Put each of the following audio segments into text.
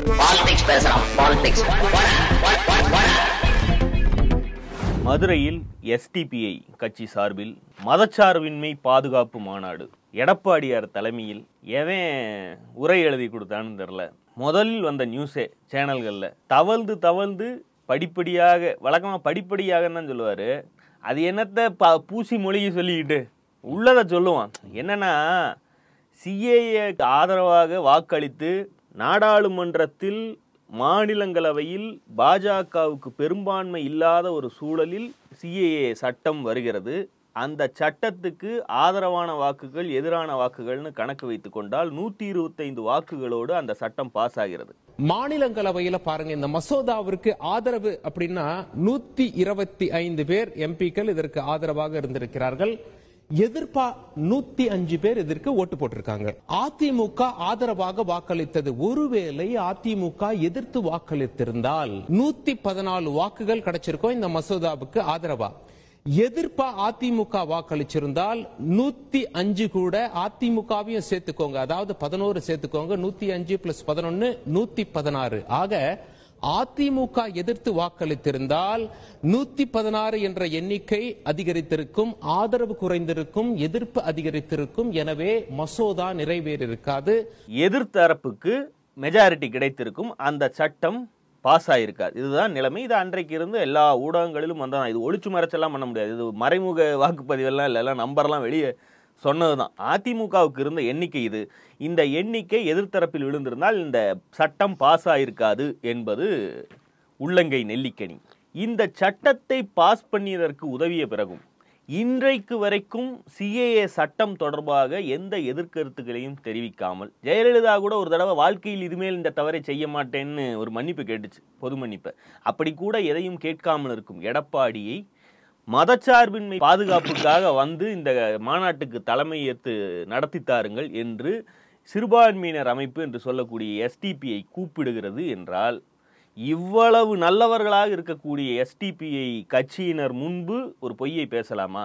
மதுரையில் எஸ்டிபிஐ கட்சி சார்பில் மதச்சார்பின்மை பாதுகாப்பு மாநாடு. எடப்பாடியார் தலைமையில் எவன் உரை எழுதி கொடுத்தான்னு தெரில. முதலில் வந்த நியூஸே சேனல்களில் தவழ்ந்து படிப்படியாக, வழக்கமாக படிப்படியாக தான் சொல்லுவார். அது என்னத்தை பூசி மொழியை சொல்லிக்கிட்டு உள்ளதை சொல்லுவான். என்னன்னா, சிஏஏ ஆதரவாக வாக்களித்து நாடாளுமன்றத்தில் மாநிலங்களவையில் பாஜகவுக்கு பெரும்பான்மை இல்லாத ஒரு சூழலில் சிஏஏ சட்டம் வருகிறது. அந்த சட்டத்துக்கு ஆதரவான வாக்குகள் எதிரான வாக்குகள்னு கணக்கு வைத்துக் கொண்டால் 125 வாக்குகளோடு அந்த சட்டம் பாஸ் ஆகிறது. மாநிலங்களவையில பாருங்க, இந்த மசோதாவிற்கு ஆதரவு அப்படின்னா 125 பேர் எம்பிக்கள் இதற்கு ஆதரவாக இருந்திருக்கிறார்கள். எதிர்ப்பா 105 பேர் இதற்கு ஓட்டு போட்டிருக்காங்க. அதிமுக ஆதரவாக வாக்களித்தது. ஒருவேளை அதிமுக எதிர்த்து வாக்களித்திருந்தால் 114 வாக்குகள் கிடைச்சிருக்கும் இந்த மசோதாவுக்கு ஆதரவா. எதிர்ப்பா அதிமுக வாக்களிச்சிருந்தால் 105 கூட அதிமுகவையும் சேர்த்துக்கோங்க, அதாவது 11 சேர்த்துக்கோங்க. 105 + 11 116. ஆக அதிமுக எதிர்த்து வாக்களித்திருந்தால் 116 என்ற எண்ணிக்கை அதிகரித்திருக்கும், ஆதரவு குறைந்திருக்கும், எதிர்ப்பு அதிகரித்திருக்கும். எனவே மசோதா நிறைவேறியிருக்காது. எதிர்த்தரப்புக்கு மெஜாரிட்டி கிடைத்திருக்கும், அந்த சட்டம் பாஸ் ஆயிருக்காது. இதுதான் நிலைமை. இது அன்றைக்கு இருந்து எல்லா ஊடகங்களிலும் வந்தான். இது ஒளிச்சு மறைச்செல்லாம் பண்ண முடியாது. இது மறைமுக வாக்குப்பதிவெல்லாம் இல்லை, எல்லாம் நம்பர்லாம் வெளியே சொன்னதுதான். அதிமுகவுக்கு இருந்த எண்ணிக்கை இது. இந்த எண்ணிக்கை எதிர்த்தரப்பில் விழுந்திருந்தால் இந்த சட்டம் பாஸ் ஆயிருக்காது என்பது உள்ளங்கை நெல்லிக்கனி. இந்த சட்டத்தை பாஸ் பண்ணியதற்கு உதவிய பிறகும் இன்றைக்கு வரைக்கும் சிஏஏ சட்டம் தொடர்பாக எந்த எதிர்கருத்துக்களையும் தெரிவிக்காமல், ஜெயலலிதா கூட ஒரு தடவை வாழ்க்கையில் இதுமேல் இந்த தவறை செய்ய மாட்டேன்னு ஒரு மன்னிப்பு கேட்டுச்சு, பொது மன்னிப்பு. அப்படி கூட எதையும் கேட்காமல் இருக்கும் எடப்பாடியை மதச்சார்பின்மை பாதுகாப்புக்காக வந்து இந்த மாநாட்டுக்கு தலைமை ஏற்று நடத்தி தாருங்கள் என்று சிறுபான்மையினர் அமைப்பு என்று சொல்லக்கூடிய எஸ்டிபிஐ கூப்பிடுகிறது என்றால், இவ்வளவு நல்லவர்களாக இருக்கக்கூடிய எஸ்டிபிஐ கட்சியினர் முன்பு ஒரு பொய்யை பேசலாமா?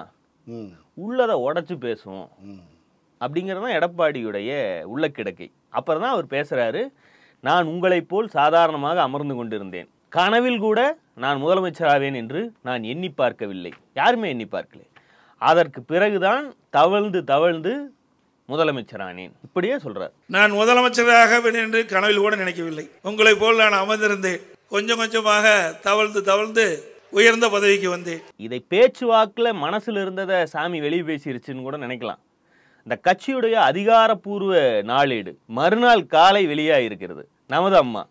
உள்ளதை உடைச்சு பேசுவோம் அப்படிங்கிறதான் எடப்பாடியுடைய உள்ள கிடக்கை. அப்புறம் தான் அவர் பேசுறாரு, நான் உங்களைப் போல் சாதாரணமாக அமர்ந்து கொண்டிருந்தேன், கனவில் கூட நான் முதலமைச்சராவேன் என்று நான் எண்ணி பார்க்கவில்லை. யாருமே எண்ணி பார்க்கல. அதற்கு பிறகுதான் தவழ்ந்து முதலமைச்சரானேன். இப்படியே சொல்றார். நான் முதலமைச்சராகவேன் என்று கனவில் கூட நினைக்கவில்லை. உங்களை போல் நான் அமர்ந்திருந்தேன். கொஞ்சம் கொஞ்சமாக தவழ்ந்து உயர்ந்த பதவிக்கு வந்தேன். இதை பேச்சுவாக்குல மனசுல இருந்ததை சாமி வெளியே பேசிருச்சுன்னு கூட நினைக்கலாம். இந்த கட்சியுடைய அதிகாரப்பூர்வ நாளேடு மறுநாள் காலை வெளியாக இருக்கிறது. நமது அம்மா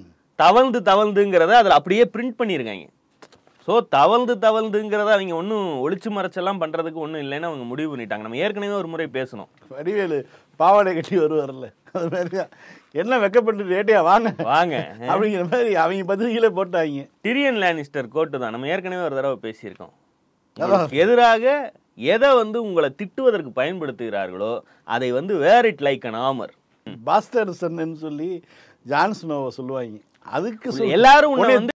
தவழ்ந்துங்கிறத அதில் அப்படியே பிரிண்ட் பண்ணியிருக்காங்க. ஸோ தவழ்ந்துங்கிறத அவங்க ஒன்றும் ஒளிச்சு மறைச்செல்லாம் பண்ணுறதுக்கு ஒன்றும் இல்லைன்னு அவங்க முடிவு பண்ணிட்டாங்க. நம்ம ஏற்கனவே ஒரு முறை பேசணும். வடிவேலு பாவாடை கட்டி வருவார்ல, அது மாதிரி என்ன வெக்கப்பட்டு ரேட்டியா வாங்க அப்படிங்கிற மாதிரி அவங்க பத்திரிகையில போட்டாங்க. டிரியன் லானிஸ்டர் கோட்டு தான் நம்ம ஏற்கனவே ஒரு தடவை பேசியிருக்கோம். எதிராக எதை உங்களை திட்டுவதற்கு பயன்படுத்துகிறார்களோ அதை wear it like an armour. Bastard சன்னு சொல்லி ஜான்ஸ்னோவை சொல்லுவாங்க. அதுக்கு எல்லாரும்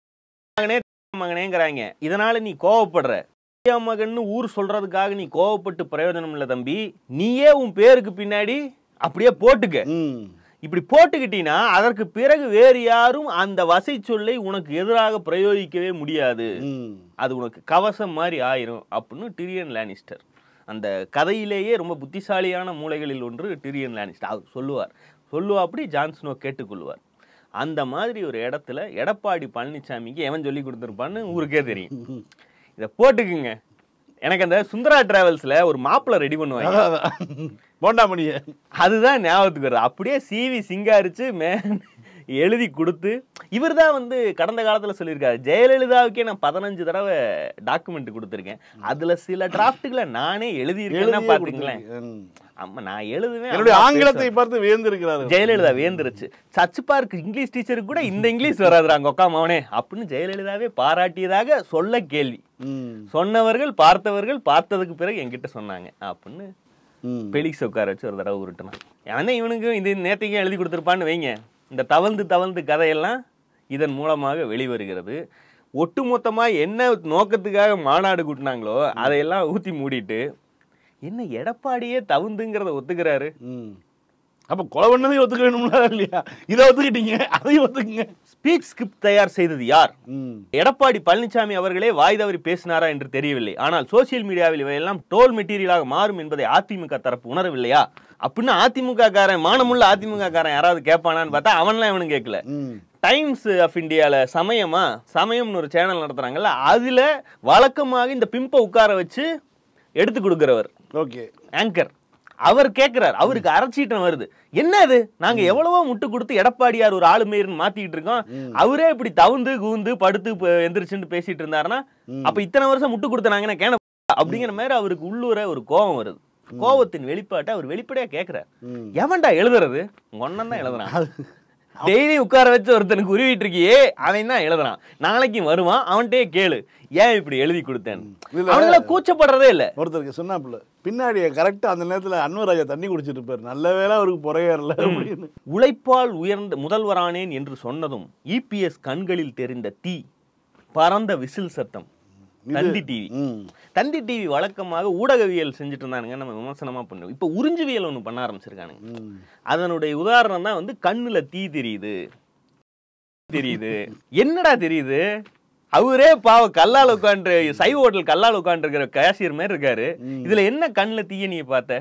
மகனேங்கிறாங்க. இதனால நீ கோவப்படுற, மகன் ஊர் சொல்றதுக்காக நீ கோவப்பட்டு பிரயோஜனம் இல்லை தம்பி. நீயே உன் பேருக்கு பின்னாடி அப்படியே போட்டுக்க. இப்படி போட்டுக்கிட்டீங்கன்னா அதற்கு பிறகு வேறு யாரும் அந்த வசை சொல்லை உனக்கு எதிராக பிரயோகிக்கவே முடியாது. அது உனக்கு கவசம் மாதிரி ஆயிரும் அப்படின்னு டிரியன் லானிஸ்டர், அந்த கதையிலேயே ரொம்ப புத்திசாலியான மூளைகளில் ஒன்று டிரியன் லானிஸ்டர், அவர் சொல்லுவார். அப்படி ஜான்ஸ்னோ கேட்டுக்கொள்வார். அந்த மாதிரி ஒரு இடத்துல எடப்பாடி பழனிசாமிக்கு எவன் சொல்லி கொடுத்துருப்பான்னு ஊருக்கே தெரியும். இதை போட்டுக்குங்க. எனக்கு அந்த சுந்தரா டிராவல்ஸ்ல ஒரு மாப்பிளை ரெடி பண்ணுவாங்க, போண்டாமணிய, அதுதான் ஞாபகத்துக்கு வருது. அப்படியே சிவி சிங்காரிச்சு எழுதி கொடுத்து, இவர் தான் கடந்த காலத்தில் சொல்லியிருக்காரு, ஜெயலலிதாவுக்கே நான் 15 தடவை டாக்குமெண்ட் கொடுத்துருக்கேன், அதுல சில டிராஃப்டுகளை நானே எழுதியிருக்கேன் பாத்தீங்களேன். ஆமா, நான் எழுதுவேன். ஆங்கிலத்தை பார்த்து வியந்திருக்கிறாரு ஜெயலலிதா, வியந்துருச்சு. சர்ச் பார்க் இங்கிலீஷ் டீச்சருக்கு கூட இந்த இங்கிலீஷ் வராதுறாங்க ஒக்கா மவனே அப்படின்னு ஜெயலலிதாவே பாராட்டியதாக சொல்ல கேள்வி சொன்னவர்கள் பார்த்தவர்கள் பார்த்ததுக்கு பிறகு என்கிட்ட சொன்னாங்க அப்படின்னு பெலிக்ஸ் உட்கார வச்சு ஒரு தடவை உருட்டுனா. ஏன்னா இவனுக்கு இது நேற்றுக்கே எழுதி கொடுத்துருப்பான்னு வைங்க. இந்த தவழ்ந்து கதையெல்லாம் இதன் மூலமாக வெளிவருகிறது. ஒட்டுமொத்தமாக என்ன நோக்கத்துக்காக மாநாடு கூட்டினாங்களோ அதையெல்லாம் ஊற்றி மூடிட்டு என்ன எடப்பாடியே தவுந்துங்கிறத ஒத்துக்கிறாரு. அப்ப கொலை பண்ணதையும் ஒத்துக்க வேணும்னா இல்லையா? இதை ஒத்துக்கிட்டீங்க, அதையும் ஒத்துக்குங்க. ஸ்பீச் ஸ்கிரிப்ட் தயார் செய்தது யார்? எடப்பாடி பழனிசாமி அவர்களே வாய் தவறி பேசினாரா என்று தெரியவில்லை. ஆனால் சோசியல் மீடியாவில் இவையெல்லாம் டோல் மெட்டீரியலாக மாறும் என்பதை அதிமுக தரப்பு உணரவில்லையா? அப்படின்னா அதிமுக காரன், மானமுள்ள அதிமுக காரன் யாராவது கேட்பானான்னு பார்த்தா அவன்லாம் இவனும் கேட்கல. டைம்ஸ் ஆஃப் இந்தியாவில் சமயம்னு ஒரு சேனல் நடத்துறாங்கல்ல, அதுல வழக்கமாக இந்த பிம்பை உட்கார வச்சு எடுத்து கொடுக்கிறவர் ஓகே ஆங்கர், அவர் கேட்கிறார். அவருக்கு அரசீட்டம் வருது. என்னது, நாங்க எவ்வளவோ முட்டு கொடுத்து எடப்பாடியார் ஒரு ஆளுமையர்னு மாத்திட்டு இருக்கோம், அவரே இப்படி தவுந்து கூந்து படுத்து எந்திரிச்சுன்னு பேசிட்டு இருந்தாருன்னா அப்ப இத்தனை வருஷம் முட்டு கொடுத்தாங்கன்னா கேன அப்படிங்கிற மாதிரி அவருக்கு உள்ளூர ஒரு கோபம் வருது. கோபத்தின் வெளிப்பாட்டை அவர் வெளிப்படையா கேட்கிறார். எவன்டா எழுதுறது? ஒன்னன் தான் எழுதுறான். டெய்லி உட்கார வச்சு ஒருத்தனுக்கு உருவிட்டு இருக்கியே, அவன் தான் எழுதுறான். நாளைக்கு வருவான், அவன்கிட்டே கேளு ஏன் இப்படி எழுதி கொடுத்தேன். அவங்கள கூச்சப்படுறதே இல்ல. ஒருத்தருக்கு சொன்னாப்புல பின்னாடி கரெக்டா அந்த நேரத்துல அன்வர் ராஜா தண்ணி குடிச்சிட்டு இருப்பாரு, நல்ல வேளை அவருக்கு புறையறல அப்படின்னு. உழைப்பால் உயர்ந்த முதல்வரானேன் என்று சொன்னதும் இபிஎஸ் கண்களில் தெரிந்த தீ, பறந்த விசில் சத்தம். தந்தி டிவி வழக்கமாக ஊடகவியல் செஞ்சுட்டு இருந்தானுங்க, நம்ம விமர்சனமா பண்ணுவோம். இப்ப உறிஞ்சுவியல் ஒண்ணு பண்ண ஆரம்பிச்சிருக்கானுங்க. அதனுடைய உதாரணம் தான் வந்து கண்ணுல தீ தெரியுது. என்னடா தெரியுது? அவரே பாவ கல்லால் உட்காந்து சைவ ஹோட்டல் கல்லால் உட்காந்து இருக்கிற கேஷியர் மாதிரி இருக்காரு. இதுல என்ன கண்ணுல தீய நீ பார்த்த?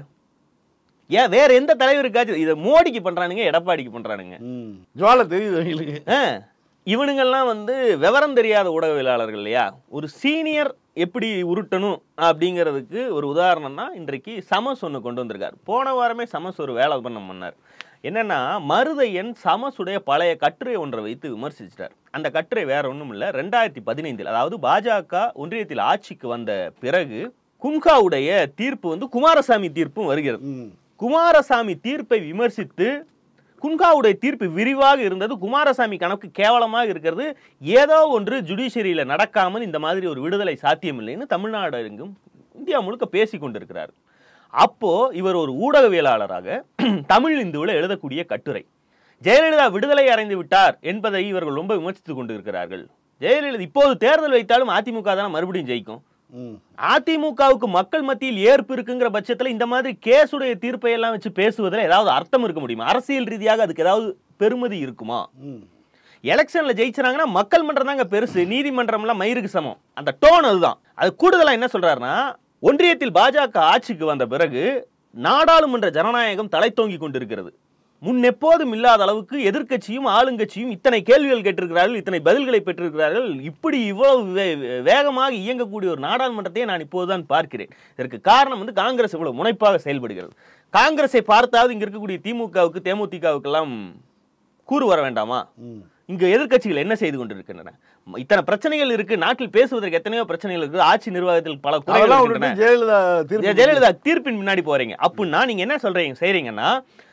ஏன் வேற எந்த தலைவருக்காச்சும்? இதை மோடிக்கு பண்றானுங்க, எடப்பாடிக்கு பண்றானுங்க. ஜுவாலை தெரியுது. இவனுங்கெல்லாம் வந்து விவரம் தெரியாத ஊடகவியலாளர்கள் இல்லையா? ஒரு சீனியர் எப்படி உருட்டணும் அப்படிங்கிறதுக்கு ஒரு உதாரணம் தான் இன்றைக்கு சமஸ் ஒன்று கொண்டு வந்திருக்காரு. போன வாரமே சமஸ் ஒரு வேலை பண்ணார். என்னன்னா, மருதையன் சமசுடைய பழைய கட்டுரை ஒன்றை வைத்து விமர்சிச்சிட்டார். அந்த கட்டுரை வேற ஒன்றும் இல்லை, 2015 அதாவது பாஜக ஒன்றியத்தில் ஆட்சிக்கு வந்த பிறகு கும்காவுடைய தீர்ப்பு வந்து குமாரசாமி தீர்ப்பும் வருகிறது. குமாரசாமி தீர்ப்பை விமர்சித்து குன்காவுடைய தீர்ப்பு விரிவாக இருந்தது, குமாரசாமி கணக்கு கேவலமாக இருக்கிறது, ஏதோ ஒன்று ஜுடிஷியரியில் நடக்காமல் இந்த மாதிரி ஒரு விடுதலை சாத்தியமில்லைன்னு தமிழ்நாடு எங்கும் இந்தியா முழுக்க பேசி கொண்டிருக்கிறார். அப்போ இவர் ஒரு ஊடகவியலாளராக தமிழ் இந்துவில் எழுதக்கூடிய கட்டுரை, ஜெயலலிதா விடுதலை அடைந்து விட்டார் என்பதை இவர்கள் ரொம்ப விமர்சித்துக் கொண்டிருக்கிறார்கள். ஜெயலலிதா இப்போது தேர்தல் வைத்தாலும் அதிமுக தானே மறுபடியும் ஜெயிக்கும். அதிமுகவுக்கு மக்கள் மத்தியில் ஏற்பு இருக்குங்கிற பட்சத்தில் இந்த மாதிரி கேஸுடைய தீர்ப்பை எல்லாம் வச்சு பேசுவதில் ஏதாவது அர்த்தம் இருக்க முடியுமா? அரசியல் ரீதியாக அதுக்கு ஏதாவது பெருமதி இருக்குமா? எலெக்ஷன்ல ஜெயிச்சாங்கன்னா மக்கள் மன்றம் தாங்க பெருசு, நீதிமன்றம்லாம் மயிருக்கு சமம். அந்த டோன் அதுதான். அது கூடுதலா என்ன சொல்றாருன்னா, ஒன்றியத்தில் பாஜக ஆட்சிக்கு வந்த பிறகு நாடாளுமன்ற ஜனநாயகம் தலை தோங்கி கொண்டிருக்கிறது. முன்னெப்போதும் இல்லாத அளவுக்கு எதிர்க்கட்சியும் ஆளுங்கட்சியும் இத்தனை கேள்விகள் கேட்டிருக்கிறார்கள், இத்தனை பதில்களை பெற்றிருக்கிறார்கள். இப்படி இவ்வளவு வேகமாக இயங்கக்கூடிய ஒரு நாடாளுமன்றத்தை நான் இப்போதுதான் பார்க்கிறேன். இதற்கு காரணம் வந்து காங்கிரஸ் இவ்வளவு முனைப்பாக செயல்படுகிறது. காங்கிரஸை பார்த்தாவது இங்க இருக்கக்கூடிய திமுகவுக்கு தேமுதிகவுக்கெல்லாம் கூறு வர வேண்டாமா? இங்க எதிர்க்கட்சிகள் என்ன செய்து கொண்டிருக்கின்றன? இத்தனை பிரச்சனைகள் இருக்கு, நாட்டில் பேசுவதற்கு எத்தனையோ பிரச்சனைகள் இருக்கு, ஆட்சி நிர்வாகத்தில் பல குறைகள். ஜெயலலிதா தீர்ப்பின் முன்னாடி போறீங்க அப்படின்னா நீங்க என்ன செய்றீங்கன்னா,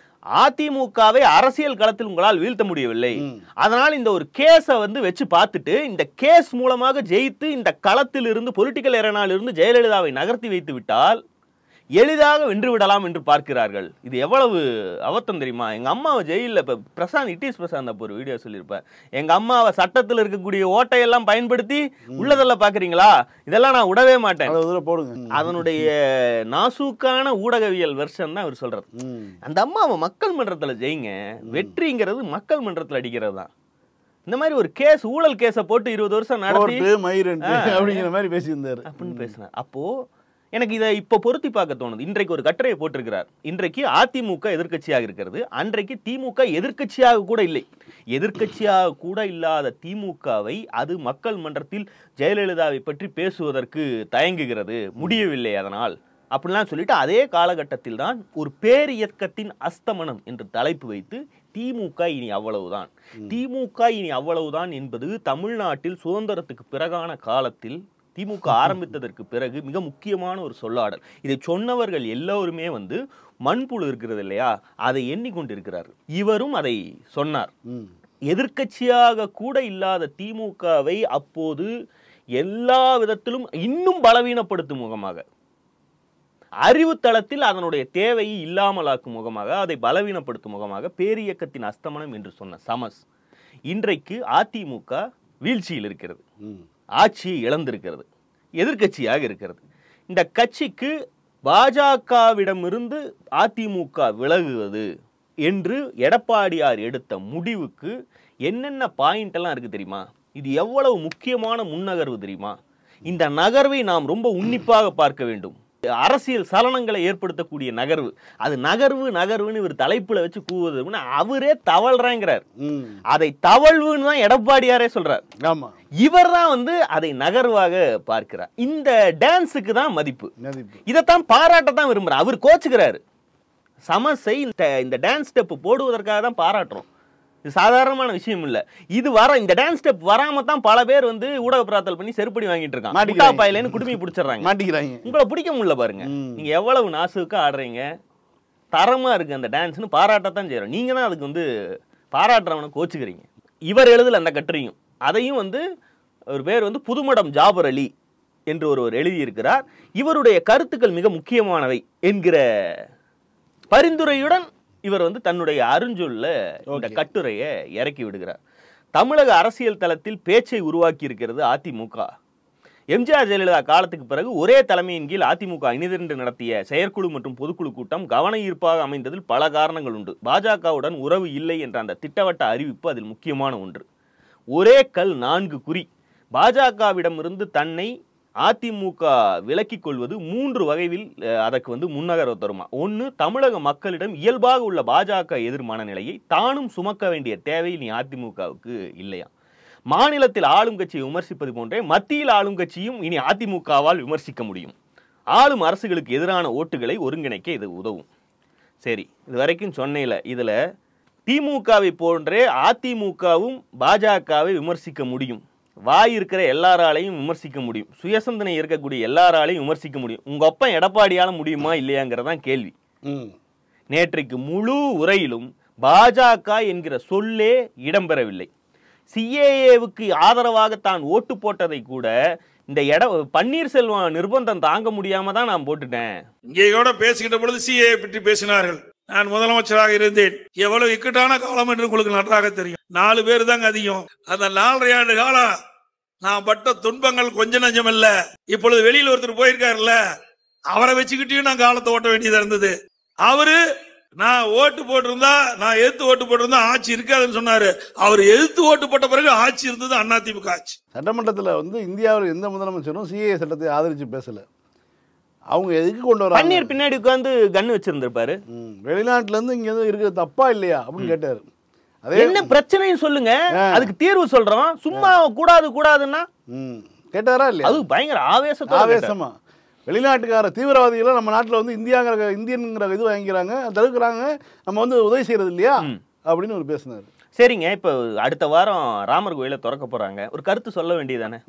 அதிமுகவை அரசியல் களத்தில் உங்களால் வீழ்த்த முடியவில்லை, அதனால் இந்த ஒரு கேஸை வந்து வச்சு பார்த்துட்டு இந்த கேஸ் மூலமாக ஜெயித்து இந்த களத்தில் இருந்து பொலிட்டிக்கல் எரனால் இருந்து ஜெயலலிதாவை நகர்த்தி வைத்து விட்டால் எளிதாக வென்று விடலாம் என்று பார்க்கிறார்கள். இது எவ்வளவு அவத்தம் தெரியுமா? எங்க அம்மாவை ஜெயிலில் இப்ப பிரசாந்த் இட்டிஸ் பிரசாந்த் அப்போ ஒரு வீடியோ சொல்லியிருப்பேன், எங்க அம்மாவை சட்டத்தில் இருக்கக்கூடிய ஓட்டையெல்லாம் பயன்படுத்தி உள்ளதெல்லாம் பாக்குறீங்களா, இதெல்லாம் நான் விடவே மாட்டேன். அதனுடைய நாசூக்கான ஊடகவியல் வெர்ஷன் தான் அவர் சொல்றது. அந்த அம்மாவை மக்கள் மன்றத்துல ஜெயிங்க, வெற்றிங்கிறது மக்கள் மன்றத்தில் அடிக்கிறது தான். இந்த மாதிரி ஒரு கேஸ், ஊழல் கேஸை போட்டு 20 வருஷம் நடத்தி அப்படிங்கிற மாதிரி பேசியிருந்தாரு அப்படின்னு பேசினார். அப்போ எனக்கு இதை இப்போ பொருத்தி பார்க்க தோணுது. இன்றைக்கு ஒரு கட்டுரையை போட்டிருக்கிறார். இன்றைக்கு அதிமுக எதிர்க்கட்சியாக இருக்கிறது, அன்றைக்கு திமுக எதிர்க்கட்சியாக கூட இல்லை. எதிர்க்கட்சியாக கூட இல்லாத திமுகவை அது மக்கள் மன்றத்தில் ஜெயலலிதாவை பற்றி பேசுவதற்கு தயங்குகிறது, முடியவில்லை அதனால் அப்படிலாம் சொல்லிட்டு அதே காலகட்டத்தில் தான் ஒரு பேரியக்கத்தின் அஸ்தமனம் என்று தலைப்பு வைத்து திமுக இனி அவ்வளவுதான், திமுக இனி அவ்வளவுதான் என்பது தமிழ்நாட்டில் சுதந்திரத்துக்கு பிறகான காலத்தில் திமுக ஆரம்பித்ததற்கு பிறகு மிக முக்கியமான ஒரு சொல்லாடல். இதை சொன்னவர்கள் எல்லோருமே வந்து மண்புழு இருக்கிறது இல்லையா, அதை எண்ணிக்கொண்டிருக்கிறார். இவரும் அதை சொன்னார். எதிர்க்கட்சியாக கூட இல்லாத திமுகவை அப்போது எல்லா விதத்திலும் இன்னும் பலவீனப்படுத்தும் முகமாக, அறிவு தளத்தில் அதனுடைய தேவையை இல்லாமலாக்கும் முகமாக, அதை பலவீனப்படுத்தும் முகமாக பேரியக்கத்தின் அஸ்தமனம் என்று சொன்ன சமஸ் இன்றைக்கு அதிமுக வீழ்ச்சியில் இருக்கிறது, ஆட்சியை இழந்திருக்கிறது, எதிர்க்கட்சியாக இருக்கிறது. இந்த கட்சிக்கு பாஜகவிடமிருந்து அதிமுக விலகுவது என்று எடப்பாடியார் எடுத்த முடிவுக்கு என்னென்ன பாயிண்ட் எல்லாம் இருக்கு தெரியுமா? இது எவ்வளவு முக்கியமான முன்னகர்வு தெரியுமா? இந்த நகர்வை நாம் ரொம்ப உன்னிப்பாக பார்க்க வேண்டும். அரசியல் சலனங்களை ஏற்படுத்தக்கூடிய நகர்வு. அது நகர்வுன்னு இவர் தலைப்புல வச்சு கூவுவது அவரே தவழ்றாங்கிறார். அதை தவழ்வுன்னு தான் எடப்பாடியாரே சொல்றார். இவர் தான் அதை நகர்வாக பார்க்கிறார். இந்த டான்ஸுக்கு தான் மதிப்பு. இதைத்தான் பாராட்டத்தான் விரும்புறார். அவர் கோச்சுக்கிறாரு. சமசை இந்த டான்ஸ் ஸ்டெப் போடுவதற்காக தான் பாராட்டுறோம். இது சாதாரணமான விஷயம் இல்ல. இது இந்த டான்ஸ் ஸ்டெப் வராம தான் பல பேர் ஊடக பிரார்த்தல் பண்ணி செருப்படி வாங்கிட்டு இருக்காங்க. குடுமி பிடிச்சிடறாங்க. உங்களை பிடிக்க முடியல பாருங்க. நீங்க எவ்வளவு நாசுக்கா ஆடுறீங்க, தரமா இருக்கு அந்த டான்ஸ்னு பாராட்டத்தான் செய்யறோம். நீங்க தான் அதுக்கு பாராட்டுறவனை கோச்சுக்கிறீங்க. இவர் எழுதல அந்த கட்டுரையும். அதையும் ஒரு பேர் புதுமடம் ஜாபர் அலி என்று ஒருவர் எழுதியிருக்கிறார். இவருடைய கருத்துக்கள் மிக முக்கியமானவை என்கிற பரிந்துரையுடன் இவர் தன்னுடைய அருஞ்சொல்ல இந்த கட்டுரையை இறக்கி விடுகிறார். தமிழக அரசியல் தளத்தில் பேச்சை உருவாக்கி இருக்கிறது அதிமுக. எம்ஜிஆர் ஜெயலலிதா காலத்துக்கு பிறகு ஒரே தலைமையின் கீழ் அதிமுக இணைந்து நடத்திய செயற்குழு மற்றும் பொதுக்குழு கூட்டம் கவன ஈர்ப்பாக அமைந்ததில் பல காரணங்கள் உண்டு. பாஜகவுடன் உறவு இல்லை என்ற அந்த திட்டவட்ட அறிவிப்பு அதில் முக்கியமான ஒன்று. ஒரே கல் 4 குறி. பாஜகவிடமிருந்து தன்னை அதிமுக விலக்கிக் கொள்வது 3 வகையில் அதற்கு முன்னகர்வு தருமா. 1, தமிழக மக்களிடம் இயல்பாக உள்ள பாஜக எதிர் மனநிலையை தானும் சுமக்க வேண்டிய தேவை நீ அதிமுகவுக்கு இல்லையா. மாநிலத்தில் ஆளும் கட்சியை விமர்சிப்பது போன்றே மத்தியில் ஆளும் கட்சியும் இனி அதிமுகவால் விமர்சிக்க முடியும். ஆளும் அரசுகளுக்கு எதிரான ஓட்டுகளை ஒருங்கிணைக்க இது உதவும். சரி, இது வரைக்கும் சொன்னேல, இதுல திமுகவை போன்றே அதிமுகவும் பாஜகவை விமர்சிக்க முடியும். வாய் இருக்கிற எல்லாராலையும் விமர்சிக்க முடியும். சுயசந்தனை இருக்கக்கூடிய எல்லாராலையும் விமர்சிக்க முடியும். உங்க அப்பன் எடப்பாடியால முடியுமா இல்லையாங்கிறதான் கேள்வி. நேற்றைக்கு முழு உரையிலும் பாஜக என்கிற சொல்லே இடம்பெறவில்லை. சிஏஏவுக்கு ஆதரவாக தான் ஓட்டு போட்டதை கூட இந்த பன்னீர்செல்வம் நிர்பந்தம் தாங்க முடியாம தான் நான் போட்டுட்டேன். இங்கே கூட பேசுகின்ற பொழுது சிஏஏ பற்றி பேசினார்கள். நான் முதலமைச்சராக இருந்தேன். எவ்வளவு இக்கட்டான காலம் என்று உங்களுக்கு நன்றாக தெரியும். 4 பேர் தாங்க அதிகம். அந்த 4.5 ஆண்டு காலம் நான் பட்ட துன்பங்கள் கொஞ்ச நஞ்சம் இல்ல. இப்பொழுது வெளியில் ஒருத்தர் போயிருக்காருல்ல, அவரை வச்சுக்கிட்டையும் நான் காலத்தை ஓட்ட வேண்டியதா இருந்தது. அவரு நான் ஓட்டு போட்டிருந்தா, நான் எதிர்த்து ஓட்டு போட்டிருந்தா ஆட்சி இருக்காதுன்னு சொன்னாரு. அவர் எதிர்த்து ஓட்டு போட்ட பிறகு ஆட்சி இருந்தது அதிமுக ஆட்சி. சட்டமன்றத்தில் இந்தியாவில் எந்த முதலமைச்சரும் சிஏஏ சட்டத்தை ஆதரிச்சு பேசல. அவங்க எதுக்கு கொண்டு வர பன்னீர் பின்னாடி உட்கார்ந்து கன் வச்சிருந்திருப்பாரு. வெளிநாட்டுல இருந்து இங்க இருக்கிறது தப்பா இல்லையா அப்படின்னு கேட்டாரு. என்ன பிரச்சனைன்னு சொல்லுங்க, அதுக்கு தீர்வு சொல்றோம். சும்மா கூடாதுன்னா கேட்டாரா இல்லையா? அது பயங்கர ஆவேசமா வெளிநாட்டுக்கார தீவிரவாதிகளை நம்ம நாட்டில் இந்தியன்கிற இது வாங்கிக்கிறாங்க, தடுக்கிறாங்க, நம்ம உதவி செய்யறது இல்லையா அப்படின்னு ஒரு பேசினாரு. சரிங்க, இப்ப அடுத்த வாரம் ராமர் கோயிலை திறக்க போறாங்க. ஒரு கருத்து சொல்ல வேண்டியதானே?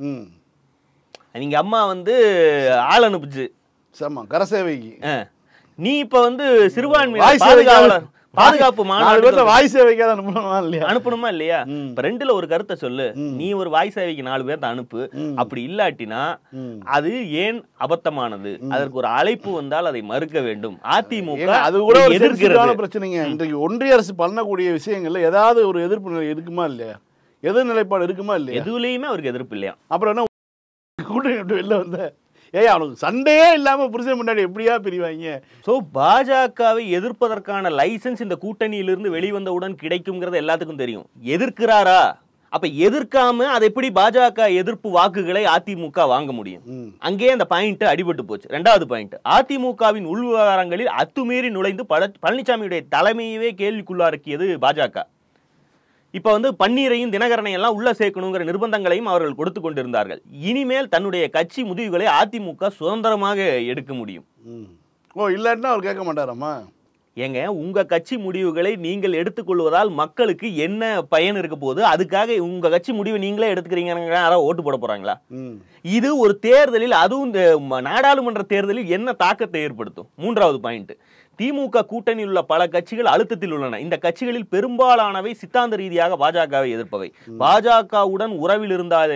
நீங்க அம்மா ஆள் அனுப்புச்சு கரசேவைக்கு. நீ இப்ப சிறுபான்மை பாதுகாப்பு மாநாடு வாய் சேவைக்கு அனுப்பணுமா இல்லையா? இப்ப 2ல ஒரு கருத்தை சொல்லு. நீ ஒரு வாய் சேவைக்கு 4 பேர்த்த அனுப்பு. அப்படி இல்லாட்டினா அது ஏன் அபத்தமானது? அதற்கு ஒரு அழைப்பு வந்தால் அதை மறுக்க வேண்டும். அதிமுக அது கூட எதிர்க்கிறான பிரச்சனைங்க. இன்றைக்கு ஒன்றிய அரசு பண்ணக்கூடிய விஷயங்கள்ல ஏதாவது ஒரு எதிர்ப்பு இருக்குமா இல்லையா? எதிர் நிலைப்பாடு இருக்குமா இல்லையா? எதுலயுமே அவருக்கு எதிர்ப்பு இல்லையா? அப்புறம் என்ன கூட்டணி வெளில வந்த அவனுக்கு சண்டையே இல்லாம புருஷன் முன்னாடி எப்படியா பிரிவாங்க? சோ பாஜகவை எதிர்ப்பதற்கான லைசன்ஸ் இந்த கூட்டணியிலிருந்து வெளிவந்தவுடன் கிடைக்கும்ங்கிறது எல்லாத்துக்கும் தெரியும். எதிர்க்கிறாரா? அப்ப எதிர்க்காம அதை எப்படி பாஜக எதிர்ப்பு வாக்குகளை அதிமுக வாங்க முடியும்? அங்கே அந்த பாயிண்ட் அடிபட்டு போச்சு. 2வது பாயிண்ட், அதிமுகவின் உள் விவகாரங்களில் அத்துமீறி நுழைந்து பழனிசாமியுடைய தலைமையவே கேள்விக்குள்ளாக்கியது பாஜக. இப்ப பன்னீரையும் தினகரனை எல்லாம் உள்ள சேர்க்கணுங்கிற நிர்பந்தங்களையும் அவர்கள் கொடுத்து கொண்டிருந்தார்கள். இனிமேல் தன்னுடைய கட்சி முடிவுகளை அதிமுக சுதந்திரமாக எடுக்க முடியும். இல்லாட்டினா அவர் கேட்க மாட்டாராமா? ஏங்க, உங்க கட்சி முடிவுகளை நீங்கள் எடுத்துக்கொள்வதால் மக்களுக்கு என்ன பயன் இருக்க போகுது? அதுக்காக உங்க கட்சி முடிவை நீங்களே எடுத்துக்கிறீங்க, யாராவது ஓட்டு போட போறாங்களா? இது ஒரு தேர்தலில், அதுவும் இந்த நாடாளுமன்ற தேர்தலில் என்ன தாக்கத்தை ஏற்படுத்தும்? 3வது பாயிண்ட், திமுக கூட்டணியில் உள்ள பல கட்சிகள் அழுத்தத்தில் உள்ளன. இந்த கட்சிகளில் பெரும்பாலானவை சித்தாந்த ரீதியாக பாஜகவை எதிர்ப்பவை. பாஜகவுடன் உறவில்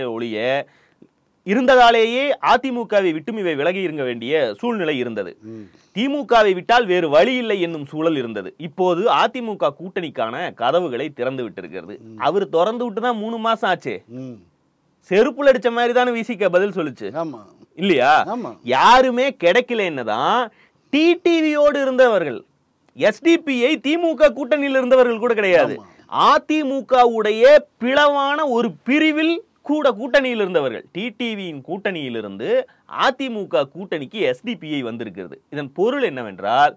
இருந்ததாலேயே அதிமுகவை விட்டும் இவை விலகி இருக்க வேண்டிய சூழ்நிலை இருந்தது. திமுகவை விட்டால் வேறு வழி இல்லை என்னும் சூழல் இருந்தது. இப்போது அதிமுக கூட்டணிக்கான கதவுகளை திறந்து விட்டிருக்கிறது. அவர் திறந்து விட்டுதான் 3 மாசம் ஆச்சு. செருப்புல அடிச்ச மாதிரி தானே விசிக பதில் சொல்லுச்சு இல்லையா? யாருமே கிடைக்கல. என்னதான் டிடிவியோடு இருந்தவர்கள், எஸ்டிபிஐ திமுக கூட்டணியில் இருந்தவர்கள் கூட கிடையாது. அதிமுகவுடைய பிளவான ஒரு பிரிவில் கூட கூட்டணியில் இருந்தவர்கள். டிடிவியின் கூட்டணியிலிருந்து அதிமுக கூட்டணிக்கு எஸ்டிபிஐ வந்திருக்கிறது. இதன் பொருள் என்னவென்றால்,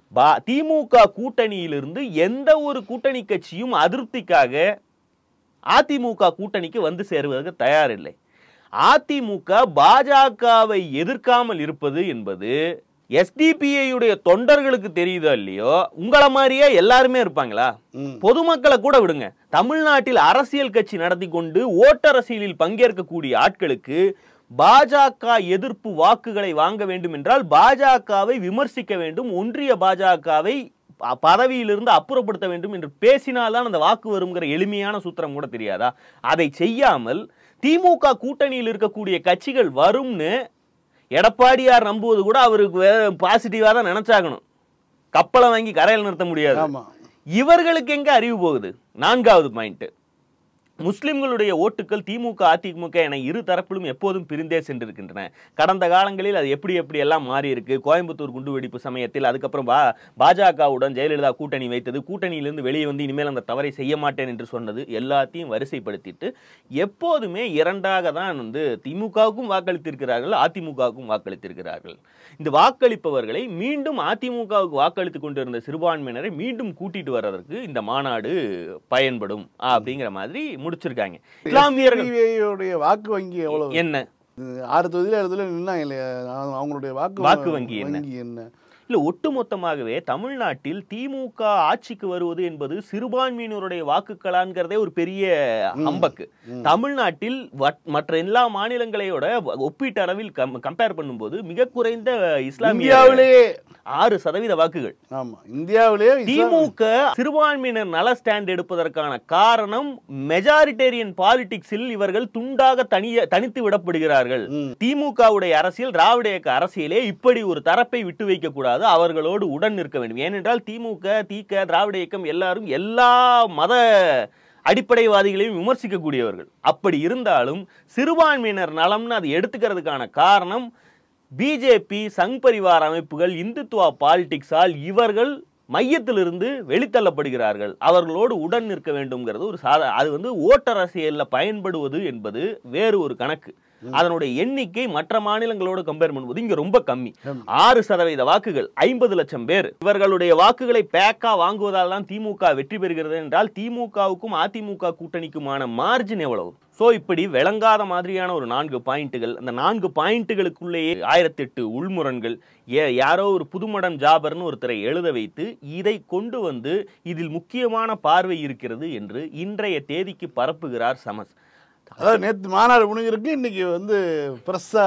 திமுக கூட்டணியிலிருந்து எந்த ஒரு கூட்டணி கட்சியும் அதிருப்திக்காக அதிமுக கூட்டணிக்கு வந்து சேருவதற்கு தயாரில்லை. அதிமுக பாஜகவை எதிர்க்காமல் இருப்பது என்பது எஸ்டிபிஐயுடைய தொண்டர்களுக்கு தெரியுதோ இல்லையோ, உங்களை மாதிரியே எல்லாருமே இருப்பாங்களா? பொதுமக்களை கூட விடுங்க, தமிழ்நாட்டில் அரசியல் கட்சி நடத்தி கொண்டு ஓட்டரசியலில் பங்கேற்கக்கூடிய ஆட்களுக்கு பாஜக எதிர்ப்பு வாக்குகளை வாங்க வேண்டும் என்றால் பாஜகவை விமர்சிக்க வேண்டும், ஒன்றிய பாஜகவை பதவியிலிருந்து அப்புறப்படுத்த வேண்டும் என்று பேசினால்தான் அந்த வாக்கு வருங்கிற எளிமையான சூத்திரம் கூட தெரியாதா? அதை செய்யாமல் திமுக கூட்டணியில் இருக்கக்கூடிய கட்சிகள் வரும்னு எடப்பாடியார் நம்புவது கூட அவருக்கு பாசிட்டிவா தான் நினைச்சாகணும். கப்பலை வாங்கி கரையில் நிறுத்த முடியாது. இவர்களுக்கு எங்க அறிவு போகுது? நான்காவது பாயிண்ட், முஸ்லிம்களுடைய ஓட்டுகள் திமுக அதிமுக என இரு தரப்பிலும் எப்போதும் பிரிந்தே சென்றிருக்கின்றன. கடந்த காலங்களில் அது எப்படி எல்லாம் மாறி இருக்கு. கோயம்புத்தூர் குண்டுவெடிப்பு சமயத்தில் அதுக்கப்புறம் பாஜகவுடன் ஜெயலலிதா கூட்டணி வைத்தது, கூட்டணியிலிருந்து வெளியே வந்து இனிமேல் அந்த தவறை செய்ய மாட்டேன் என்று சொன்னது, எல்லாத்தையும் வரிசைப்படுத்திட்டு எப்போதுமே இரண்டாக தான் வந்து திமுகவுக்கும் வாக்களித்திருக்கிறார்கள், அதிமுகவுக்கும் வாக்களித்திருக்கிறார்கள். இந்த வாக்களிப்பவர்களை மீண்டும் அதிமுகவுக்கு வாக்களித்துக் கொண்டிருந்த சிறுபான்மையினரை மீண்டும் கூட்டிட்டு வர்றதற்கு இந்த மாநாடு பயன்படும் அப்படிங்கிற மாதிரி முடிச்சிருக்காங்க. இஸ்லாமியர்களுடைய வாக்கு வங்கி எவ்வளவு? என்ன 6 தொகுதியில 7 தொகுதியில நின்னாங்க இல்லையா? அவங்களுடைய வாக்கு வங்கி என்ன? இல்ல, ஒட்டுமொத்தமாகவே தமிழ்நாட்டில் திமுக ஆட்சிக்கு வருவது என்பது சிறுபான்மையினருடைய வாக்குகளான்கிறதே ஒரு பெரிய அம்பக்கு. தமிழ்நாட்டில் மற்ற எல்லா மாநிலங்களையோட ஒப்பீட்டு அளவில் கம்பேர் பண்ணும்போது மிக குறைந்த இஸ்லாமியாவிலேயே 6% வாக்குகள். ஆமா, இந்தியாவிலேயே திமுக சிறுபான்மையினர் நல ஸ்டாண்ட் எடுப்பதற்கான காரணம் மெஜாரிட்டேரியன் பாலிடிக்ஸில் இவர்கள் துண்டாக தனித்து விடப்படுகிறார்கள். திமுகவுடைய அரசியல், திராவிட இயக்க அரசியலே இப்படி ஒரு தரப்பை விட்டு வைக்க கூடாது, அவர்களோடு உடன் நிற்க வேண்டும். ஏனென்றால் திமுக, திராவிட இயக்கம் எல்லாரும் எல்லா மத அடிப்படைவாதிகளையும் விமர்சிக்கக்கூடியவர்கள். அப்படி இருந்தாலும் சிறுபான்மையினர் நலம்னு அதை எடுத்துக்கிறதுக்கான காரணம் பிஜேபி, சங் பரிவார் அமைப்புகள், இந்துத்துவா பாலிடிக்ஸால் இவர்கள் மையத்திலிருந்து வெளித்தள்ளப்படுகிறார்கள். அவர்களோடு உடன் நிற்க வேண்டும்ங்கிறது ஒரு அது வந்து ஓட்டரசியல்ல பயன்படுவது என்பது வேறு ஒரு கணக்கு. அதனுடைய எண்ணிக்கை மற்ற மாநிலங்களோடு கம்பேர் பண்ணும்போது இங்க ரொம்ப கம்மி. 6% வாக்குகள், 50 லட்சம் பேர். இவர்களுடைய வாக்குகளை பேக்கா வாங்குவதால் தான் திமுக வெற்றி பெறுகிறது என்றால் திமுகவுக்கும் அதிமுக கூட்டணிக்குமான மார்ஜின் எவ்வளவு? சோ இப்படி விளங்காத மாதிரியான ஒரு 4 பாயிண்ட்டுகள், அந்த 4 பாயிண்ட்டுகளுக்குள்ளேயே 1008 உள்முரண்கள். யாரோ ஒரு புதுமடம் ஜாபர்னு ஒருத்தரை எழுத வைத்து இதை கொண்டு வந்து இதில் முக்கியமான பார்வை இருக்கிறது என்று இன்றைய தேதிக்கு பரப்புகிறார் சமஸ். அதாவது நேற்று மாநாடு முடிஞ்சிருக்கு, இன்னைக்கு வந்து பிரஸ்ஸா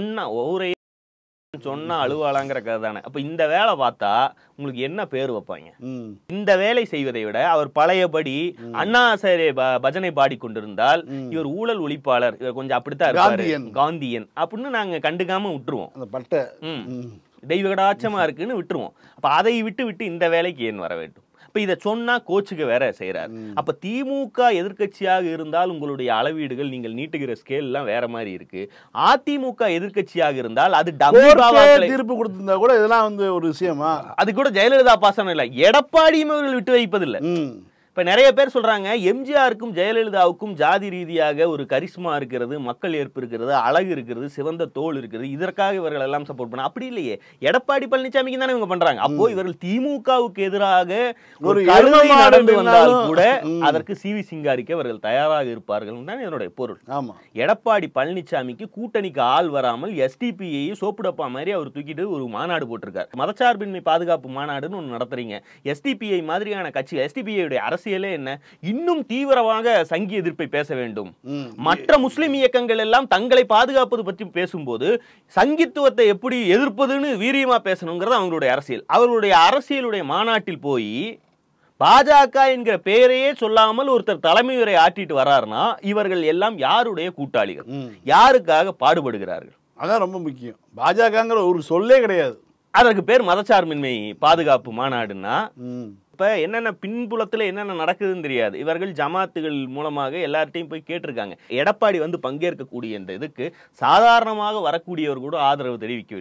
சொன்னா அழுவாளாங்கிற கதை தானே. அப்ப இந்த வேலை பார்த்தா உங்களுக்கு என்ன பேர் வைப்பாங்க? இந்த வேலை செய்வதை விட அவர் பழையபடி அண்ணா சாரே பஜனை பாடிக்கொண்டிருந்தால் இவர் ஊழல் ஒழிப்பாளர், இவர் கொஞ்சம் அப்படித்தான் இருப்பாரு, காந்தியன் அப்படின்னு நாங்க கண்டுக்காம விட்டுருவோம். தெய்வகடாட்சமா இருக்குன்னு விட்டுருவோம். அப்ப அதை விட்டு இந்த வேலைக்கு ஏன் வர வேண்டும்? இப்ப இதை சொன்னா கோச்சுக்கு வேற செய்யறாரு. அப்ப திமுக எதிர்கட்சியாக இருந்தால் உங்களுடைய அளவீடுகள், நீங்கள் நீட்டுகிற ஸ்கேல் எல்லாம் வேற மாதிரி இருக்கு. அதிமுக எதிர்கட்சியாக இருந்தால் அது தீர்ப்பு கொடுத்திருந்தா கூட இதெல்லாம் வந்து ஒரு விஷயமா? அது கூட ஜெயலலிதா பாசனம் இல்ல, எடப்பாடியும் அவர்கள் விட்டு வைப்பதில்லை. இப்ப நிறைய பேர் சொல்றாங்க எம்ஜிஆருக்கும் ஜெயலலிதாவுக்கும் ஜாதி ரீதியாக ஒரு கரிஸ்மா இருக்கிறது, மக்கள் ஏற்பு இருக்கிறது, அழகு இருக்கிறது, சிவந்த தோல் இருக்கிறது, இதற்காக இவர்கள் எல்லாம் சப்போர்ட் பண்ண. அப்படி இல்லையே, எடப்பாடி பழனிசாமிக்கு தானே இவங்க பண்றாங்க. அப்போ இவர்கள் திமுகவுக்கு எதிராக ஒரு கருணை நடந்து வந்தால் கூட அதற்கு சிவி சிங்காரிக்க அவர்கள் தயாராக இருப்பார்கள் தான் என்னுடைய பொருள். எடப்பாடி பழனிசாமிக்கு கூட்டணிக்கு ஆள் வராமல் எஸ்டிபிஐ சோப்புடப்பா மாதிரி அவர் தூக்கிட்டு ஒரு மாநாடு போட்டிருக்காரு. மதச்சார்பின்மை பாதுகாப்பு மாநாடுன்னு ஒன்று நடத்துறீங்க. எஸ்டிபிஐ மாதிரியான கட்சி, எஸ்டிபிஐ அரசு என்ன இன்னும் தீவிரமாக சங்கி எதிர்ப்பை பேச வேண்டும். மற்ற முஸ்லிம் இயக்கங்கள் எல்லாம் தங்களை பாதுகாப்பது பற்றி பேசும்போது சங்கித்துவத்தை எப்படி எதிர்ப்பதுன்னு வீரியமா பேசணுங்கிறது அவங்களுடைய அரசியல். அவர்களுடைய அரசியலுடைய மாநாட்டில் போய் பாஜக என்கிற பெயரையே சொல்லாமல் ஒருத்தர் தலைமையுரை ஆற்றிட்டு வர்றாருன்னா இவர்கள் எல்லாம் யாருடைய கூட்டாளிகள், யாருக்காக பாடுபடுகிறார்கள்? அதான் ரொம்ப முக்கியம். பாஜகங்கிற ஒரு சொல்லே கிடையாது. அதற்கு பேர் மதச்சார்பின்மை பாதுகாப்பு மாநாடுன்னா இப்ப என்னென்ன பின்புலத்துல என்னென்ன நடக்குதுன்னு தெரியாது. இவர்கள் ஜமாத்துகள் மூலமாக எல்லார்ட்டையும் போய் கேட்டிருக்காங்க. எடப்பாடி வந்து பங்கேற்கக்கூடிய இந்த இதுக்கு சாதாரணமாக வரக்கூடியவர் கூட ஆதரவு தெரிவிக்கவில்லை.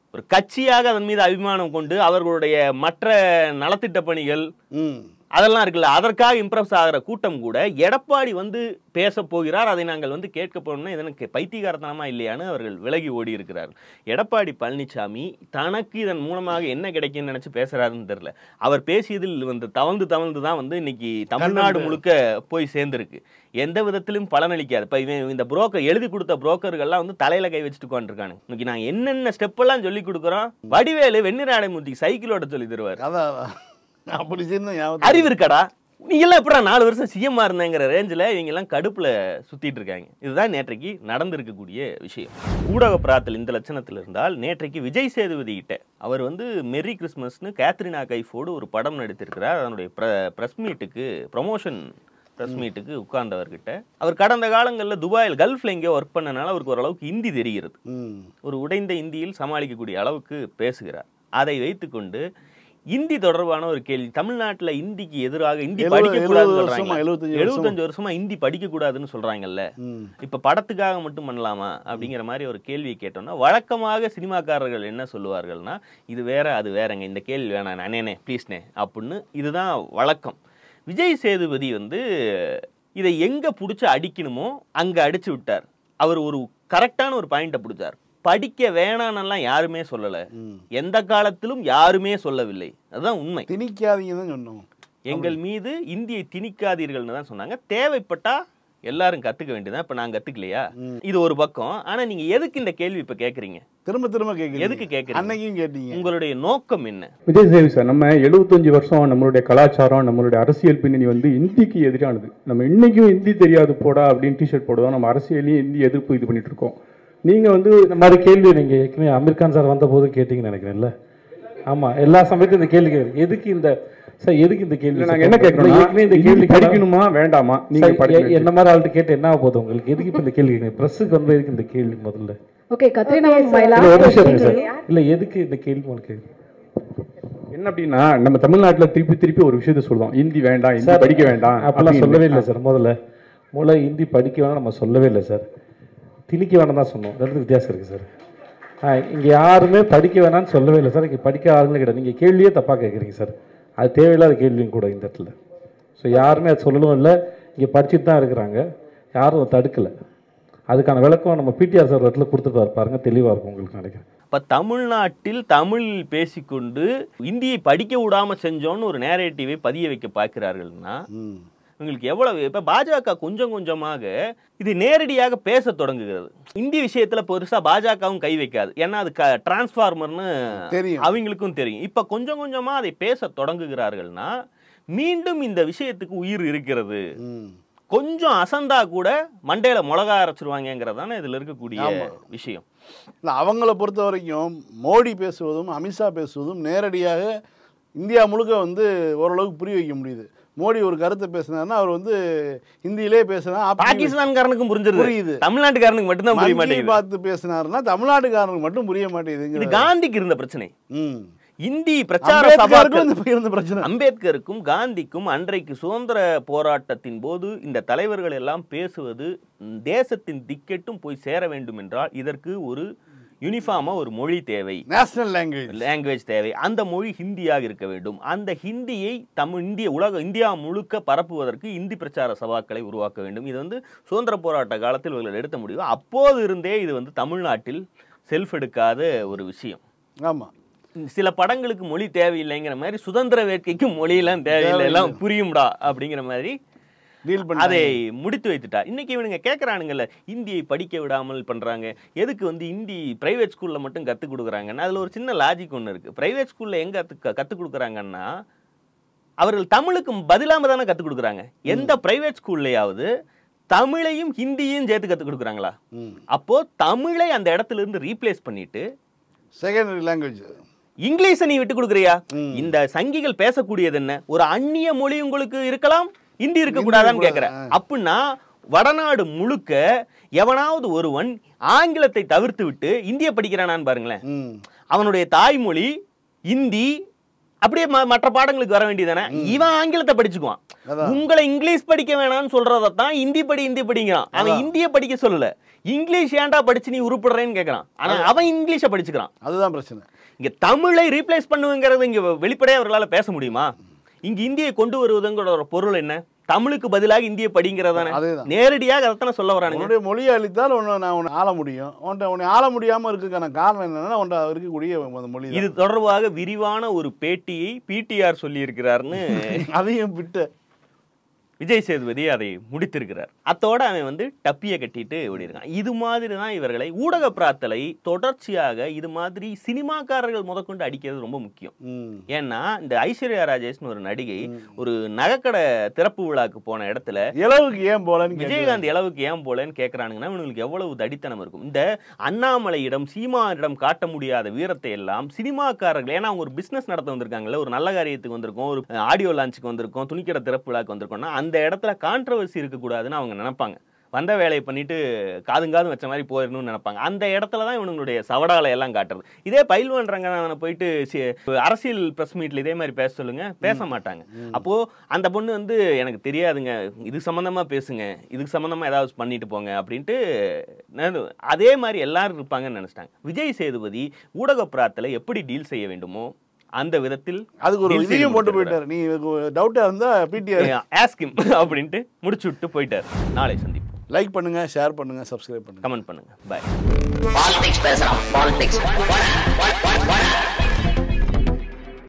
ஒரு கட்சியாக அதன் மீது அபிமானம் கொண்டு அவர்களுடைய மற்ற நலத்திட்ட பணிகள் அதெல்லாம் இருக்குல்ல, அதற்காக இம்ப்ரெஸ் ஆகிற கூட்டம் கூட எடப்பாடி வந்து பேச போகிறார், அதை நாங்கள் வந்து கேட்க போனோம்னா இதனுக்கு பைத்தியகாரத்தனமா இல்லையான்னு அவர்கள் விலகி ஓடி இருக்கிறார். எடப்பாடி பழனிசாமி தனக்கு இதன் மூலமாக என்ன கிடைக்கும்னு நினைச்சு பேசுறாருன்னு தெரியல. அவர் பேசியதில் வந்து தவழ்ந்து தான் வந்து இன்னைக்கு தமிழ்நாடு முழுக்க போய் சேர்ந்திருக்கு. எந்த விதத்திலும் பலனளிக்காது. இப்ப இந்த புரோக்கர் எழுதி கொடுத்த புரோக்கர்கள்லாம் வந்து தலையில கை வச்சுட்டு உட்காந்துருக்காங்க. இன்னைக்கு நான் என்னென்ன ஸ்டெப் எல்லாம் சொல்லி கொடுக்குறோம். வடிவேலு வெண்ணிராடைமூர்த்தி சைக்கிளோட சொல்லி தருவார். அறிவு இருக்கடா, நீங்க எல்லாம் எப்படா 4 வருஷம் சிஎம்மா இருந்தேங்கிற ரேஞ்சில் இவங்க எல்லாம் கடுப்புல சுத்திட்டு இருக்காங்க. இதுதான் நேற்றைக்கு நடந்திருக்கக்கூடிய விஷயம். ஊடக பிரார்த்தல் இந்த லட்சணத்தில் இருந்தால் நேற்றைக்கு விஜய் சேதுபதி கிட்ட அவர் வந்து மெரி கிறிஸ்மஸ்னு கேத்ரினா கைஃபோடு ஒரு படம் நடித்திருக்கிறார். அதனுடைய பிரஸ் மீட்டுக்கு ப்ரமோஷன் பிரஸ் மீட்டுக்கு உட்கார்ந்தவர்கிட்ட அவர் கடந்த காலங்களில் துபாயில் கல்ஃப்ல எங்கேயோ ஒர்க் பண்ணனால அவருக்கு ஓரளவுக்கு ஹிந்தி தெரிகிறது. ஒரு உடைந்த இந்தியில் சமாளிக்கக்கூடிய அளவுக்கு பேசுகிறார். அதை வைத்துக்கொண்டு இந்தி தொடர்பான ஒரு கேள்வி, தமிழ்நாட்டில் இந்திக்கு எதிராக இந்தி படிக்க கூடாதுன்னு சொல்றாங்க. 75 வருஷமா இந்தி படிக்க கூடாதுன்னு சொல்றாங்கல்ல, இப்ப படத்துக்காக மட்டும் பண்ணலாமா அப்படிங்கிற மாதிரி ஒரு கேள்வியை கேட்டோம்னா வழக்கமாக சினிமாக்காரர்கள் என்ன சொல்லுவார்கள்னா, இது வேற அது வேறங்க, இந்த கேள்வி வேணாம் அண்ணே ப்ளீஸ்னே அப்படின்னு, இதுதான் வழக்கம். விஜய் சேதுபதி வந்து இதை எங்க பிடிச்சி அடிக்கணுமோ அங்க அடிச்சு விட்டார். அவர் ஒரு கரெக்டான ஒரு பாயிண்ட பிடிச்சார். படிக்க வேணான்னெல்லாம் யாருமே சொல்லல, எந்த காலத்திலும் யாருமே சொல்லவில்லை. அதுதான் உண்மை. திணிக்காதீங்கன்னு சொன்னோம். எங்கள் மீது இந்தியை திணிக்காதீர்கள்னு தான் சொன்னாங்க. தேவைப்பட்டா எல்லாரும் கத்துக்க வேண்டியதான். இப்ப நான் கத்துக்கலையா, இது ஒரு பக்கம். ஆனா நீங்க எதுக்கு இந்த கேள்வி இப்ப கேக்குறீங்க? திரும்ப கேக்குறீங்க. எதுக்கு கேக்குறீங்க? அன்னைக்கும் கேட்டீங்க. உங்களுடைய நோக்கம் என்ன? விஜய் சேவி சார், நம்ம 75 வருஷம் நம்மளுடைய கலாச்சாரம், நம்மளுடைய அரசியல் பின்னணி வந்து இந்திக்கு எதிரானது. நம்ம இன்னைக்கும் இந்தி தெரியாது போடா அப்படின்னு டிஷர்ட் போடுவோம். நம்ம அரசியலையும் இந்தி எதிர்ப்பு இது பண்ணிட்டு இருக்கோம். நீங்கள் வந்து இந்த மாதிரி கேள்வி நீங்கள் ஏற்கனவே அமீர்கான் சார் வந்த போது கேட்டீங்கன்னு நினைக்கிறேன்ல. ஆமாம், எல்லா சமயத்தையும் இந்த கேள்வி கேட்குறேன். எதுக்கு இந்த கேள்வி நாங்கள் என்ன கேட்கணும்? ஏற்கனவே இந்த கேள்வி படிக்கணுமா வேண்டாமா? நீங்கள் என்ன மாதிரி ஆள்கிட்ட கேட்டு என்ன ஆக போகுது உங்களுக்கு? எதுக்கு இப்போ இந்த கேள்வி கேட்குறீங்க? ப்ரெஸ்ஸுக்கு வந்து எதுக்கு இந்த கேள்வி முதல்ல? ஓகே கத்ரினா ஒரு நிமிஷம் சார். இல்லை எதுக்கு இந்த கேள்வி உங்களுக்கு என்ன அப்படின்னா, நம்ம தமிழ்நாட்டில் திருப்பி ஒரு விஷயத்த சொல்லுவோம், ஹிந்தி வேண்டாம், ஹிந்தி படிக்க வேண்டாம் அப்படிலாம் சொல்லவே இல்லை சார். முதல்ல ஹிந்தி படிக்க வேணாம் நம்ம சொல்லவே இல்லை சார். திணிக்க வேணாம் தான் சொன்னோம். ரெண்டு வித்தியாசம் இருக்குது சார். இங்கே யாருமே படிக்க வேணாம்னு சொல்லவே இல்லை சார். இங்கே படிக்க ஆளுங்களே கிடையாது. நீங்கள் கேள்வியே தப்பாக கேட்குறீங்க சார். அது தேவையில்லாத கேள்வியும் கூட இந்த இடத்துல. ஸோ யாருமே அது சொல்லவும் இல்லை. இங்கே படிச்சுட்டு தான் இருக்கிறாங்க, யாரும் தடுக்கலை. அதுக்கான விளக்கம் நம்ம பிடிஆர் சார் இடத்துல கொடுத்துட்டு பாருங்க, தெளிவாக இருக்கும் உங்களுக்கு நினைக்கிறேன். இப்போ தமிழ்நாட்டில் தமிழ் பேசிக்கொண்டு இந்தியை படிக்க விடாமல் செஞ்சோன்னு ஒரு நேரேட்டிவை பதிய வைக்க பார்க்கிறார்கள்னா உங்களுக்கு எவ்வளவு? இப்ப பாஜக கொஞ்சம் கொஞ்சமாக இது நேரடியாக பேச தொடங்குகிறது. இந்தி விஷயத்துல பெருசா பாஜகவும் கை வைக்காது, ஏன்னா அது டிரான்ஸ்ஃபார்மர்னு அவங்களுக்கும் தெரியும். இப்ப கொஞ்சம் கொஞ்சமா அதை பேச தொடங்குகிறார்கள்னா மீண்டும் இந்த விஷயத்துக்கு உயிர் இருக்கிறது. கொஞ்சம் அசந்தா கூட மண்டையில மிளகா அரைச்சிருவாங்கிறதான இதுல இருக்கக்கூடிய விஷயம். அவங்கள பொறுத்த வரைக்கும் மோடி பேசுவதும் அமித்ஷா பேசுவதும் நேரடியாக இந்தியா முழுக்க வந்து ஓரளவுக்கு புரிய வைக்க முடியுது. மோடி ஒரு கருத்தை பேசினார்னா அவர் வந்து ஹிந்தியிலே பேசினா பாகிஸ்தான்காரனுக்கும் புரியுது, தமிழ்நாட்டுக்காரனுக்கு மட்டும் தான் புரிய மாட்டேங்குது. பார்த்து பேசினார்னா தமிழ்நாட்டுக்காரனுக்கு மட்டும் புரிய மாட்டேங்குது. இது காந்திக்கு இருந்த பிரச்சனை. இந்தி பிரச்சார சபாக்கள் அம்பேத்கருக்கும் காந்திக்கும் அன்றைக்கு சுதந்திர போராட்டத்தின் போது இந்த தலைவர்கள் எல்லாம் பேசுவது தேசத்தின் திக்கெட்டும் போய் சேர வேண்டும் என்றால் இதற்கு ஒரு யூனிஃபார்மா ஒரு மொழி தேவை, நேஷனல் லாங்குவேஜ் தேவை. அந்த மொழி ஹிந்தியாக இருக்க வேண்டும். அந்த ஹிந்தியை இந்தியா முழுக்க பரப்புவதற்கு இந்தி பிரச்சார சபாக்களை உருவாக்க வேண்டும். இது வந்து சுதந்திர போராட்ட காலத்தில் இவர்கள் எடுத்த முடிவு. அப்போது இருந்தே இது வந்து தமிழ்நாட்டில் செல்ஃப் எடுக்காத ஒரு விஷயம். ஆமா, சில படங்களுக்கு மொழி தேவையில்லைங்கிற மாதிரி சுதந்திர வேட்கைக்கு மொழியெல்லாம் தேவையில்லை, எல்லாம் புரியும்டா அப்படிங்கிற மாதிரி அதை முடித்து வைத்துட்டா. இன்னைக்கு இவனுங்க கேட்கறானுங்கல்ல, இந்தியை படிக்க விடாமல் பண்றாங்க, எதுக்கு வந்து இந்தி பிரைவேட் ஸ்கூல்ல மட்டும் கற்றுக் கொடுக்குறாங்கன்னா அதுல ஒரு சின்ன லாஜிக் ஒன்று இருக்கு. பிரைவேட் ஸ்கூல்ல எங்க கற்றுக் கொடுக்குறாங்கன்னா அவர்கள் தமிழுக்கு பதிலாம தானே கற்றுக் கொடுக்குறாங்க. எந்த பிரைவேட் ஸ்கூல்லையாவது தமிழையும் ஹிந்தியும் சேர்த்து கற்றுக் கொடுக்குறாங்களா? அப்போ தமிழை அந்த இடத்துல இருந்து ரீப்ளேஸ் பண்ணிட்டு செகண்டரி லாங்குவேஜ் இங்கிலீஷை நீ விட்டு கொடுக்குறியா? இந்த சங்கிகள் பேசக்கூடியது என்ன? ஒரு அந்நிய மொழி உங்களுக்கு இருக்கலாம், இந்தி இருக்கக்கூடாதான்னு கேட்கிற. அப்படின்னா வடநாடு முழுக்க எவனாவது ஒருவன் ஆங்கிலத்தை தவிர்த்து விட்டு இந்திய படிக்கிறானான்னு பாருங்களேன். அவனுடைய தாய்மொழி இந்தி, அப்படியே மற்ற பாடங்களுக்கு வர வேண்டியதானே. இவன் ஆங்கிலத்தை படிச்சுக்குவான். உங்களை இங்கிலீஷ் படிக்க வேணாம்னு சொல்றதான் இந்தி படிங்கிறான். அவன் இந்திய படிக்க சொல்லல, இங்கிலீஷ் ஏன்டா படிச்சு நீ உருப்படுறேன்னு கேட்கறான். ஆனா அவன் இங்கிலீஷ படிச்சுக்கிறான். அதுதான் பிரச்சனை. இங்க தமிழை ரீப்ளேஸ் பண்ணுங்கிறது இங்க வெளிப்படையா அவர்களால பேச முடியுமா? இங்க இந்தியை கொண்டு வருவதுங்கிற பொருள் என்ன? தமிழுக்கு பதிலாக இந்திய படிங்கிறதானே. நேரடியாக அதைத்தானே சொல்ல வரானுங்க. உன்னுடைய மொழியை அளித்தால் நான் உன்னை ஆள முடியும். உன்னை ஆள முடியாம இருக்குக்கான காரணம் என்னன்னா உன்னை இருக்கக்கூடிய மொழி. இது தொடர்பாக விரிவான ஒரு பேட்டியை பிடிஆர் சொல்லி இருக்கிறார்னு அதையும் விட்டு விஜய் சேதுபதி அதை முடித்திருக்கிறார். அத்தோட அவன் டப்பியை கட்டிட்டு ஓடிருக்கான். இது மாதிரி தான் இவர்களை ஊடக பிரார்த்தலை தொடர்ச்சியாக இது மாதிரி சினிமாக்காரர்கள் முதற்கொண்டு அடிக்கிறது ரொம்ப முக்கியம். ஏன்னா இந்த ஐஸ்வர்யா ராஜேஷ்னு ஒரு நடிகை ஒரு நகைக்கடை திறப்பு விழாக்கு போன இடத்துல இளவுக்கு ஏன் போலன்னு, விஜயகாந்த் இளவுக்கு ஏன் போலன்னு கேட்கறானுங்கன்னா இவங்களுக்கு எவ்வளவு தடித்தனம் இருக்கும். இந்த அண்ணாமலையிடம் சீமானிடம் காட்ட முடியாத வீரத்தை எல்லாம் சினிமாக்காரர்கள், ஏன்னா அவங்க ஒரு பிசினஸ் நடத்த வந்திருக்காங்கல்ல, ஒரு நல்ல காரியத்துக்கு வந்திருக்கோம், ஒரு ஆடியோ லான்ச்சுக்கு வந்திருக்கோம், துணிக்கடை திறப்பு விழாக்கு வந்திருக்கோம்னா அந்த இடத்துல கான்ட்ரவர்சி இருக்கக்கூடாதுன்னு அவங்க நினைப்பாங்க. வந்த வேலையை பண்ணிட்டு காதுங்காது வச்ச மாதிரி போயிடணும்னு நினைப்பாங்க. அந்த இடத்துல தான் இவனுடைய சவடாலை எல்லாம் காட்டுறது. இதே பயில்வான் ரங்கநாதனை போயிட்டு அரசியல் பிரஸ் மீட்ல இதே மாதிரி பேச சொல்லுங்க, பேச மாட்டாங்க. அப்போ அந்த பொண்ணு எனக்கு தெரியாதுங்க, இது சம்பந்தமா பேசுங்க, இதுக்கு சம்பந்தமா ஏதாவது பண்ணிட்டு போங்க அப்படின்ட்டு அதே மாதிரி எல்லாரும் இருப்பாங்கன்னு நினைச்சிட்டாங்க. விஜய் சேதுபதி ஊடக பிரார்த்தலை எப்படி டீல் செய்ய வேண்டுமோ அந்த விதத்தில் அதுக்கு ஒரு இதையும் போட்டு போயிட்டார். நீ டவுட்டா இருந்தா பிடிஆர் ஆஸ்க் ஹிம் அப்படின்ட்டு முடிச்சு விட்டு போயிட்டார். நாளை சந்திப்போம். லைக் பண்ணுங்க, ஷேர் பண்ணுங்க, சப்ஸ்கிரைப் பண்ணுங்க, கமெண்ட் பண்ணுங்க. பை. பாலிடிக்ஸ் பேசலாம். பாலிடிக்ஸ்